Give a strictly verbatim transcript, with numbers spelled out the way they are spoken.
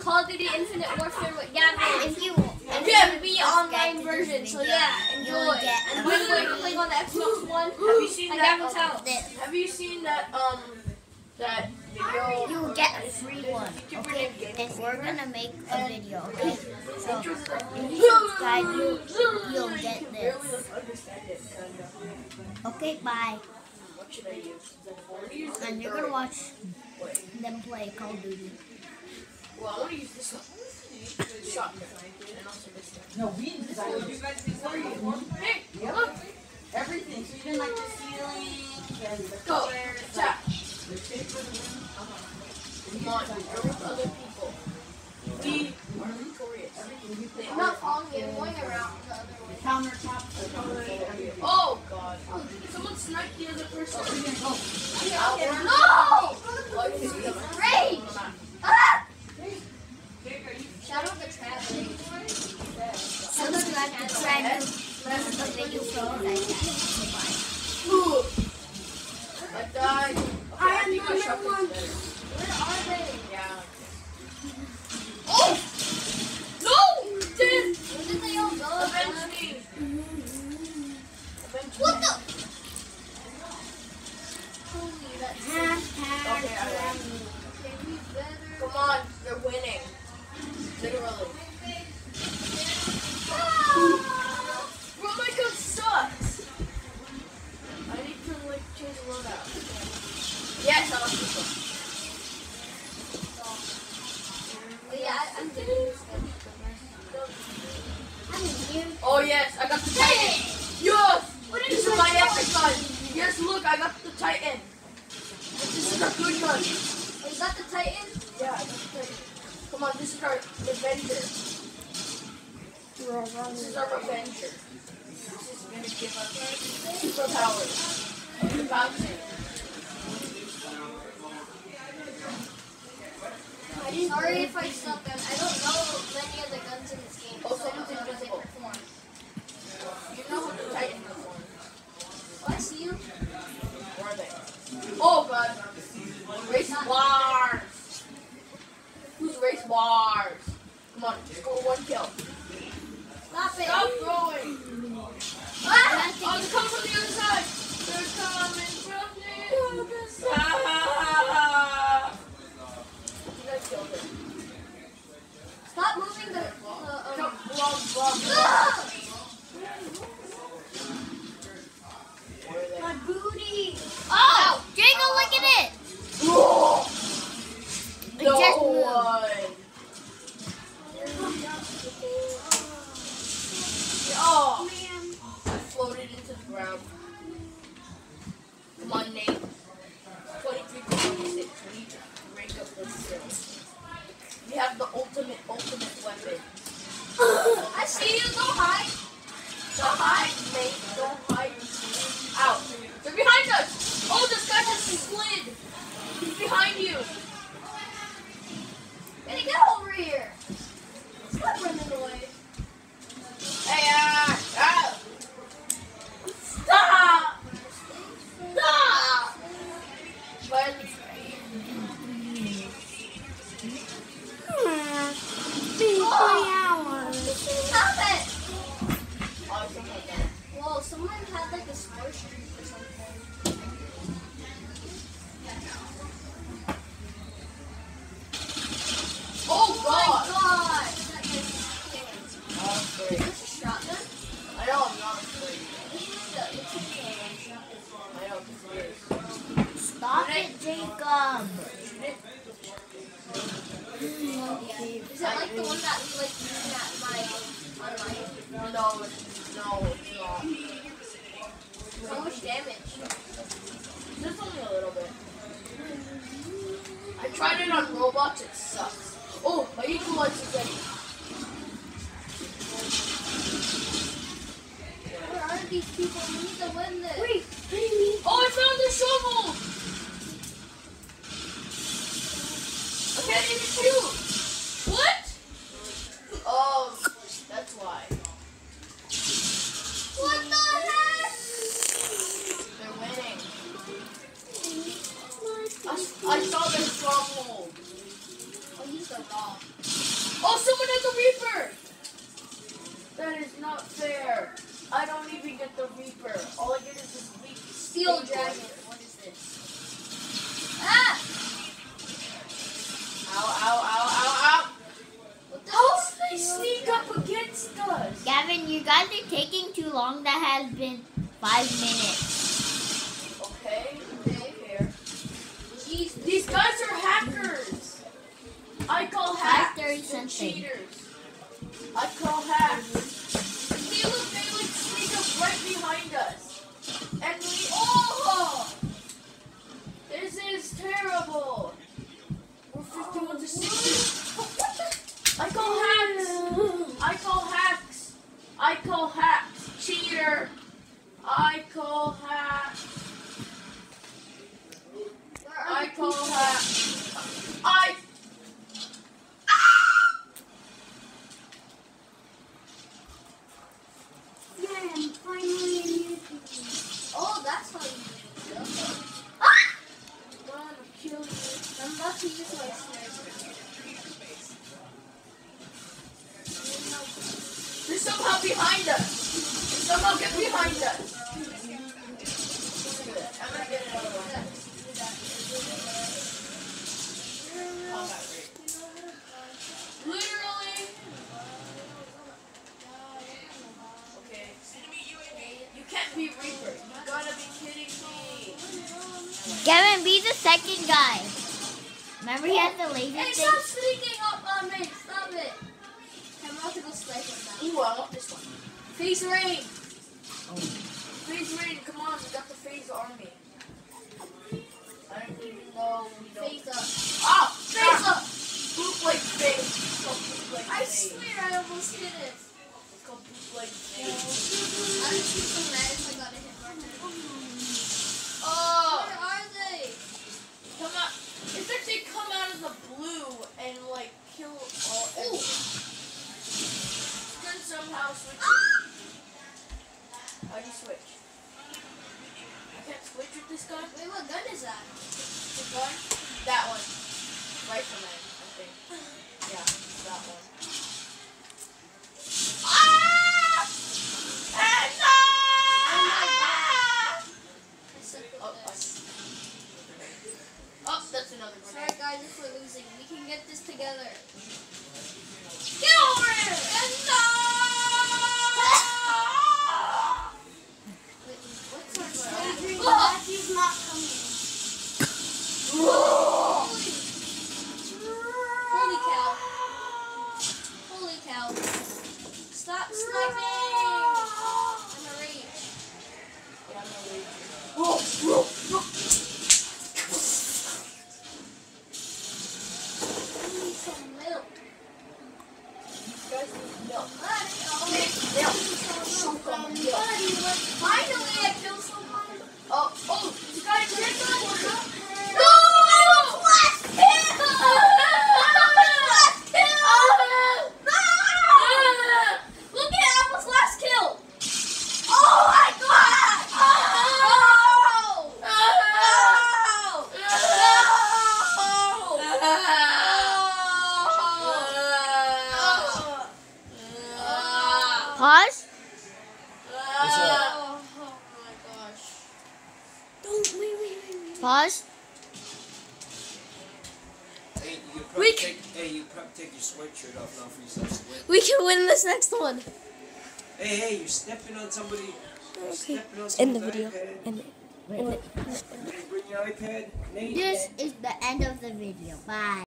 Call of Duty Infinite Warfare with Gavin. If you P M B online version, so yeah, enjoy. And by the way, we're playing on the Xbox One. Have you seen at that? Gavin's Um, house. have you seen that? Um, that video? you will get a free one, okay? And we're gonna make a video, okay? So if you subscribe, you you'll get I this. really don't understand it. Kinda. Okay, bye. What should I use? The forty or And you're thirty? gonna watch Wait. them play Call of Duty. Well, I want to use this one. Shotgun. And also this one. No, we designed it. Before you. Hey, look. Everything. So even like the ceiling and the Go. colors. Tap. The shape of the room. Come on, we're with other people. We are victorious. Everything you put I'm not following you, I'm going around the other way. countertops, the colors, everything. Oh, God. Someone sniped the other person. We're gonna go. No! Oh, Rage! Ah! Shadow the Traveler. Subscribe to try to learn the video from like that. Ooh. I died. Okay, I I am think my number shotgun's one. better. Where are they? Yeah. Oh! No! Did Where did they all go? avenge me. Avenge What me. the? Holy, that's Hashtag Okay, I win. Okay, we better. Come on, they're winning. Literally. Ah! Bro, my gun sucks. I need to like change the loadout. Yes, I like this one. Oh, yeah, I, I'm getting this one. I'm here. Oh yes, I got the Titan. Yes! This is my epic gun. Yes, look, I got the Titan. This is a good gun. Oh, you got the Titan? Yeah, I got the Titan. Come on, this is our Avenger. This is our Avenger. This is gonna give us superpowers. The bouncing. Sorry if I suck. I I don't know many of the guns in this game. Oh, so I someone's don't know how they invisible. perform. You know what the Titan performs. Oh, I see you. Where are they? Oh god. Race wars. Who's race wars? Come on, just go one kill. Stop it. Stop throwing. Ah! Oh, they're coming from the other side. They're coming from the other side. You guys killed it. Stop moving the. the No, um, wrong, wrong. Ah! Where are they? My booty. Oh, Jacob, look at it. Oh, It no just moved. one. Oh, I floated into the ground. Come on, Nate. twenty-three to twenty-six. We need to break up this skill. We have the ultimate, ultimate weapon. I see you. Go hide. Don't hide, Nate. Don't hide. Ow. They're behind us. Oh, this guy just slid. He's behind you. Hey, get over here. Stop running away. Hey, ah, ah. Stop. Stop. But Stop it. oh, something like that. Whoa, someone had like a score streak or something. Oh Oh my God. god. That guy's killing. I'm Is afraid. this a shotgun? I know I'm not afraid. This is a, it's a shotgun. I know this is. Stop it, Jacob. Shoot it. Is it like the one that we like using at my on my No, it's, no, it's not. so much damage? Just only a little bit. I tried it on Roblox, it sucks. Oh, my equalizer is ready. Where are these people? We need to win this. Wait, Oh, I found the shovel! I can't even shoot! What? Oh, that's why. What the heck? They're winning. I, I saw their stronghold. Oh, he's so wrong. the Reaper! That is not fair. I don't even get the Reaper. All I get is this weak Steel Dragon. What is this? Ah! Ow, ow, ow, ow, ow. What the How heck? did they sneak up against us? Gavin, you guys are taking too long. That has been five minutes. Okay, okay, fair. Jeez, these guys are hackers. I call hacks. thirty They're something. cheaters. I call hacks. See, look, they like sneak up right behind us. And we, oh! This is terrible. We're fifty-one to sixty. I call hacks. I call hacks. I call hacks. Cheater. I call hacks. I call hacks. I. Yeah, I'm finally in YouTube. Oh, that's how you do it. I'm gonna kill you. I'm about to use my sniper. They're somehow behind us. They somehow get behind us. I'm gonna get another one. Literally. Okay. You can't be Reaper. You gotta be kidding me. Gavin, be the second guy. Remember he has the laser Hey, thing? stop sneaking up on me. Stop it. I'm about to go snipe him now. Ooh, I want this one. Phase rain. Oh. Phase rain. Come on, we got the phase army. I don't even know. We don't. Face up. Ah! Face up! Bootleg face. It's called bootleg I face. swear I almost hit it. It's called bootleg face. I'm just so mad if I got a hit marker. Oh! Where are they? Come out. It's like they come out of the blue and like kill all everything. Then somehow switch it. How do you switch? I can't switch with this gun. Wait, what gun is that? This gun? That one. Rifleman, I think. Yeah, that one. Ah! And ah! I suck with Oh, this. oh, that's another Sorry grenade. guys if we're losing. We can get this together. Get over here! And Wait, what's our Matthew, strategy? Matthew's not coming. Holy, holy cow. Holy cow. Stop sniping. I'm a rage. Yeah, I'm gonna leave. Whoa, whoa, whoa. I need some milk. You guys need milk. Buddy, oh, Milk. some Some milk. milk. Buddy, what? Finally I killed someone. Oh, oh, you guys are in the corner. No! I was last kill! I was last kill! No! Look at it, I was last kill! Oh my god! Oh! Pause. What's up? Oh, oh my gosh. Don't wait, wait, wait. Pause. Hey, you can probably We take, hey, you can probably take your sweatshirt off now for yourself to win. We can win this next one. Hey, hey, you're stepping on somebody. You're Okay. stepping on End the someone's video. iPad. End it. End it. Nate, bring your iPad. Nate. This is the end of the video. Bye.